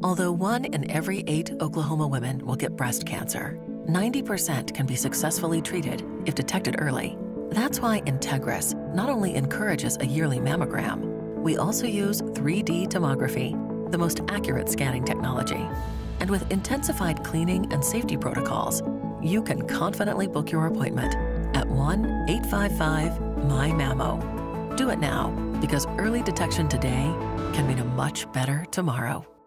Although 1 in every 8 Oklahoma women will get breast cancer, 90% can be successfully treated if detected early. That's why Integris not only encourages a yearly mammogram, we also use 3D tomography, the most accurate scanning technology. And with intensified cleaning and safety protocols, you can confidently book your appointment at 1-855-MY-MAMMO. Do it now, because early detection today can mean a much better tomorrow.